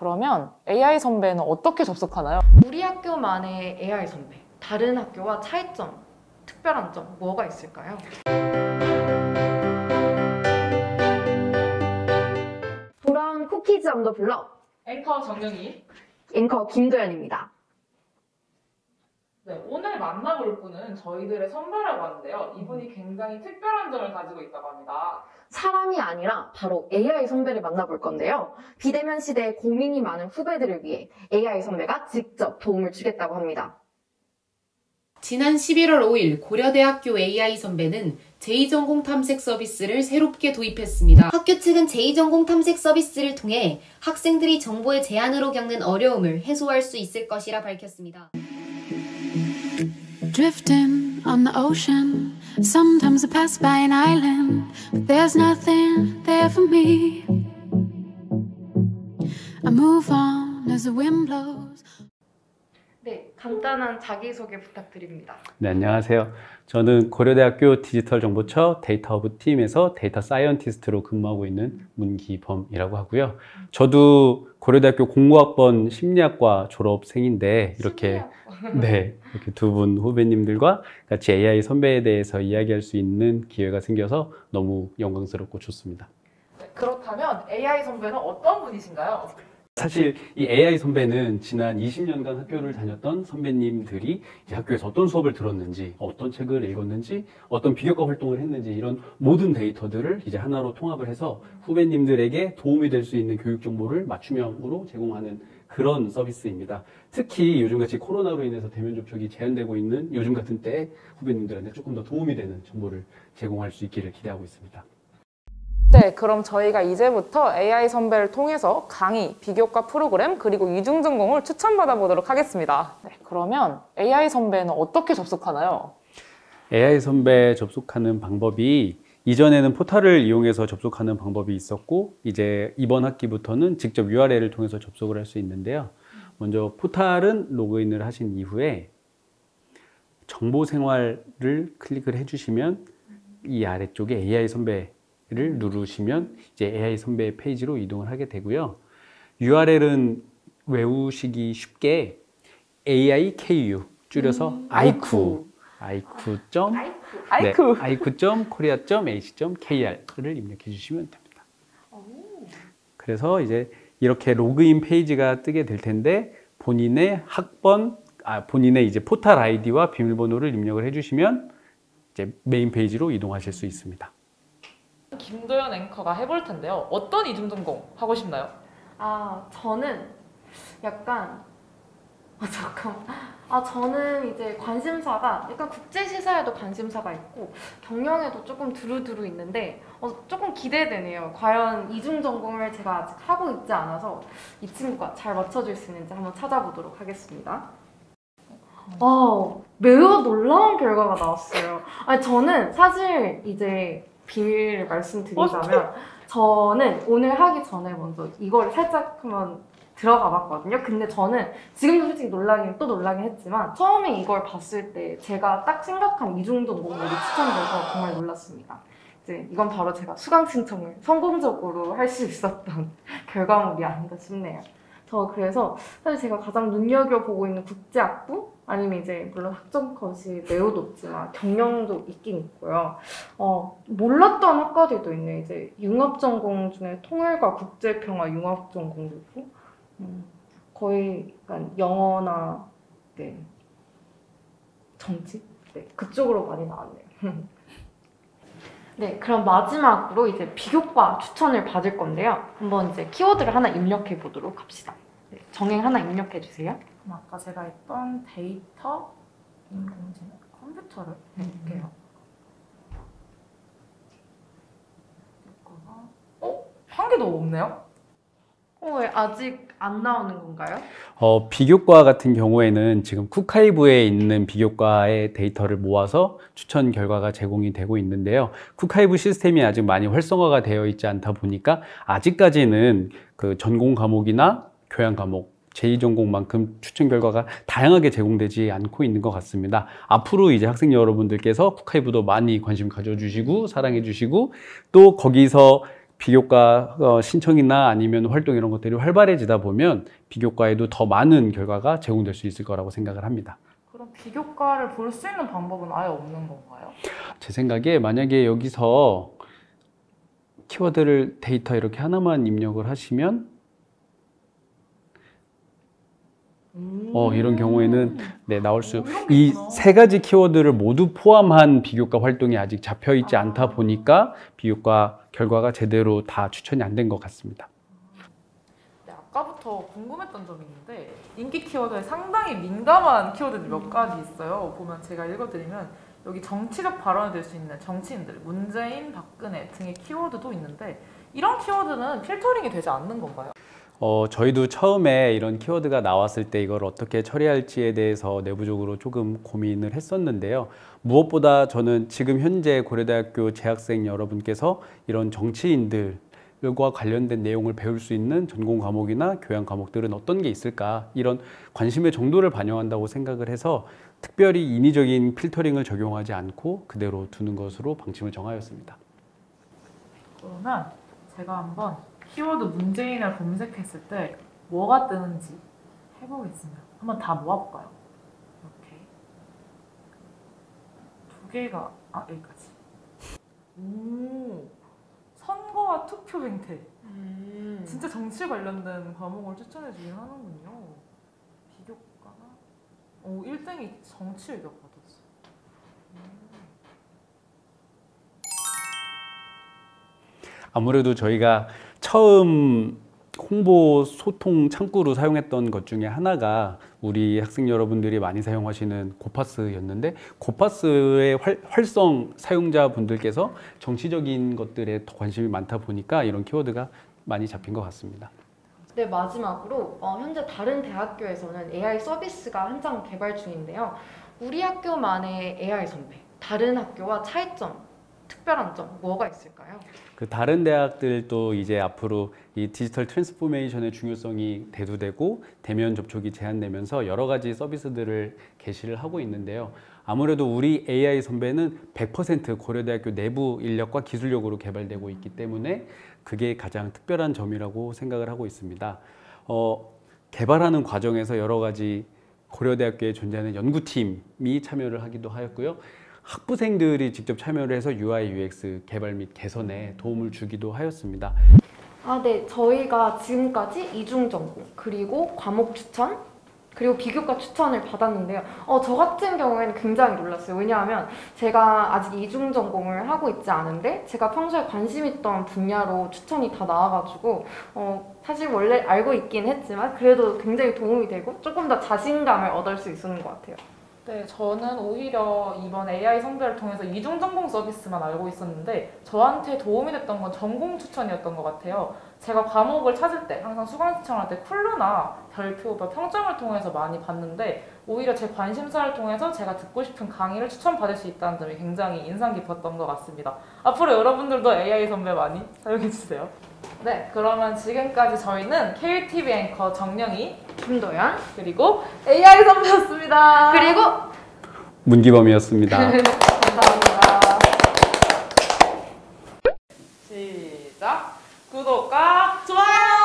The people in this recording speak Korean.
그러면 AI 선배는 어떻게 접속하나요? 우리 학교만의 AI 선배, 다른 학교와 차이점, 특별한 점 뭐가 있을까요? 돌아온 쿠키즈 언더 블럭 앵커 정영희. 앵커 김도연입니다. 네, 오늘 만나볼 분은 저희들의 선배라고 하는데요. 이분이 굉장히 특별한 점을 가지고 있다고 합니다. 사람이 아니라 바로 AI 선배를 만나볼 건데요. 비대면 시대에 고민이 많은 후배들을 위해 AI 선배가 직접 도움을 주겠다고 합니다. 지난 11월 5일 고려대학교 AI 선배는 제2전공 탐색 서비스를 새롭게 도입했습니다. 학교 측은 제2전공 탐색 서비스를 통해 학생들이 정보의 제한으로 겪는 어려움을 해소할 수 있을 것이라 밝혔습니다. Drifting on the ocean, sometimes I pass by an island, but there's nothing there for me. I move on as the wind blows. 네, 간단한 자기소개 부탁드립니다. 네, 안녕하세요. 저는 고려대학교 디지털정보처 데이터허브 팀에서 데이터 사이언티스트로 근무하고 있는 문기범이라고 하고요. 저도 고려대학교 공고학번 심리학과 졸업생인데 이렇게 네, 이렇게 두 분 후배님들과 같이 AI 선배에 대해서 이야기할 수 있는 기회가 생겨서 너무 영광스럽고 좋습니다. 네, 그렇다면 AI 선배는 어떤 분이신가요? 사실 이 AI 선배는 지난 20년간 학교를 다녔던 선배님들이 이제 학교에서 어떤 수업을 들었는지, 어떤 책을 읽었는지, 어떤 비교과 활동을 했는지 이런 모든 데이터들을 이제 하나로 통합을 해서 후배님들에게 도움이 될 수 있는 교육 정보를 맞춤형으로 제공하는 그런 서비스입니다. 특히 요즘같이 코로나로 인해서 대면 접촉이 제한되고 있는 요즘 같은 때에 후배님들한테 조금 더 도움이 되는 정보를 제공할 수 있기를 기대하고 있습니다. 네, 그럼 저희가 이제부터 AI 선배를 통해서 강의, 비교과 프로그램, 그리고 이중전공을 추천받아 보도록 하겠습니다. 네, 그러면 AI 선배는 어떻게 접속하나요? AI 선배 접속하는 방법이 이전에는 포털을 이용해서 접속하는 방법이 있었고 이제 이번 학기부터는 직접 URL을 통해서 접속을 할 수 있는데요. 먼저 포털은 로그인을 하신 이후에 정보생활을 클릭을 해주시면 이 아래쪽에 AI 선배 를 누르시면 이제 AI 선배 페이지로 이동을 하게 되고요. URL은 외우시기 쉽게 AIKU 줄여서 아이쿠 aiku.korea.ac.kr을 입력해 주시면 됩니다. 그래서 이제 이렇게 로그인 페이지가 뜨게 될 텐데 본인의 본인의 이제 포털 아이디와 비밀번호를 입력을 해 주시면 이제 메인 페이지로 이동하실 수 있습니다. 김도연 앵커가 해볼 텐데요. 어떤 이중전공 하고 싶나요? 저는 약간 저는 이제 관심사가 약간 국제시사에도 관심사가 있고 경영에도 조금 두루두루 있는데 조금 기대되네요. 과연 이중전공을 제가 아직 하고 있지 않아서 이 친구가 잘 맞춰줄 수 있는지 한번 찾아보도록 하겠습니다. 매우 놀라운 결과가 나왔어요. 저는 사실 이제 비밀을 말씀드리자면 저는 오늘 하기 전에 먼저 이걸 살짝 한번 들어가 봤거든요. 근데 저는 지금도 솔직히 놀라긴 했지만 처음에 이걸 봤을 때 제가 딱 생각한 이중전공으로 추천돼서 정말 놀랐습니다. 이제 이건 바로 제가 수강 신청을 성공적으로 할 수 있었던 결과물이 아닌가 싶네요. 그래서 사실 제가 가장 눈여겨보고 있는 국제학부? 아니면 이제 물론 학점 컷이 매우 높지만 경영도 있긴 있고요. 몰랐던 학과들도 있네요. 이제 융합전공 중에 통일과 국제평화 융합전공도 있고 거의 약간 영어나 정치? 그쪽으로 많이 나왔네요. 네, 그럼 마지막으로 이제 비교과 추천을 받을 건데요. 한번 이제 키워드를 하나 입력해 보도록 합시다. 네, 정행 하나 입력해 주세요. 그럼 아까 제가 했던 데이터 인공지능 컴퓨터를 해볼게요. 한 개도 없네요? 왜 아직 안 나오는 건가요? 비교과 같은 경우에는 지금 쿠카이브에 있는 비교과의 데이터를 모아서 추천 결과가 제공이 되고 있는데요. 쿠카이브 시스템이 아직 많이 활성화가 되어 있지 않다 보니까 아직까지는 그 전공 과목이나 교양 과목, 제2전공만큼 추천 결과가 다양하게 제공되지 않고 있는 것 같습니다. 앞으로 이제 학생 여러분들께서 쿠카이브도 많이 관심 가져주시고 사랑해 주시고 또 거기서 비교과 신청이나 아니면 활동 이런 것들이 활발해지다 보면 비교과에도 더 많은 결과가 제공될 수 있을 거라고 생각을 합니다. 그럼 비교과를 볼 수 있는 방법은 아예 없는 건가요? 제 생각에 만약에 여기서 키워드를 데이터 이렇게 하나만 입력을 하시면 이런 경우에는 네, 나올 수 이 세 가지 키워드를 모두 포함한 비교과 활동이 아직 잡혀 있지 않다 보니까 비교과 결과가 제대로 다 추천이 안 된 것 같습니다. 네, 아까부터 궁금했던 점이 있는데 인기 키워드에 상당히 민감한 키워드들이 몇 가지 있어요. 보면 제가 읽어드리면 여기 정치적 발언이 될 수 있는 정치인들, 문재인, 박근혜 등의 키워드도 있는데 이런 키워드는 필터링이 되지 않는 건가요? 저희도 처음에 이런 키워드가 나왔을 때 이걸 어떻게 처리할지에 대해서 내부적으로 조금 고민을 했었는데요. 무엇보다 저는 지금 현재 고려대학교 재학생 여러분께서 이런 정치인들과 관련된 내용을 배울 수 있는 전공 과목이나 교양 과목들은 어떤 게 있을까, 이런 관심의 정도를 반영한다고 생각을 해서 특별히 인위적인 필터링을 적용하지 않고 그대로 두는 것으로 방침을 정하였습니다. 그러면 제가 한번 키워드 문재인을 검색했을 때 뭐가 뜨는지 해보겠습니다. 한번 다 모아볼까요? 이렇게 두 개가 여기까지. 오, 선거와 투표 행태. 진짜 정치 관련된 과목을 추천해주긴 하는군요. 비교과가 1등이 정치 외교과였어요. 아무래도 저희가 처음 홍보 소통 창구로 사용했던 것 중에 하나가 우리 학생 여러분들이 많이 사용하시는 고파스였는데, 고파스의 활성 사용자분들께서 정치적인 것들에 더 관심이 많다 보니까 이런 키워드가 많이 잡힌 것 같습니다. 네, 마지막으로 현재 다른 대학교에서는 AI 서비스가 한창 개발 중인데요. 우리 학교만의 AI 선배, 다른 학교와 차이점, 특별한 점 뭐가 있을까요? 그 다른 대학들도 이제 앞으로 이 디지털 트랜스포메이션의 중요성이 대두되고 대면 접촉이 제한되면서 여러 가지 서비스들을 개시를 하고 있는데요. 아무래도 우리 AI 선배는 100% 고려대학교 내부 인력과 기술력으로 개발되고 있기 때문에 그게 가장 특별한 점이라고 생각을 하고 있습니다. 개발하는 과정에서 여러 가지 고려대학교에 존재하는 연구팀이 참여를 하기도 하였고요. 학부생들이 직접 참여를 해서 UI, UX 개발 및 개선에 도움을 주기도 하였습니다. 네. 저희가 지금까지 이중 전공, 그리고 과목 추천, 그리고 비교과 추천을 받았는데요. 저 같은 경우에는 굉장히 놀랐어요. 왜냐하면 제가 아직 이중 전공을 하고 있지 않은데 제가 평소에 관심 있던 분야로 추천이 다 나와가지고 사실 원래 알고 있긴 했지만 그래도 굉장히 도움이 되고 조금 더 자신감을 얻을 수 있었는 것 같아요. 네, 저는 오히려 이번 AI 선배를 통해서 이중 전공 서비스만 알고 있었는데 저한테 도움이 됐던 건 전공 추천이었던 것 같아요. 제가 과목을 찾을 때 항상 수강 신청할 때 쿨러나 별표, 평점을 통해서 많이 봤는데 오히려 제 관심사를 통해서 제가 듣고 싶은 강의를 추천받을 수 있다는 점이 굉장히 인상 깊었던 것 같습니다. 앞으로 여러분들도 AI 선배 많이 사용해주세요. 네, 그러면 지금까지 저희는 KUTV 앵커 정영희, 김도연, 그리고 AI 선배였습니다. 그리고 문기범이었습니다. 감사합니다. 시작! 구독과 좋아요!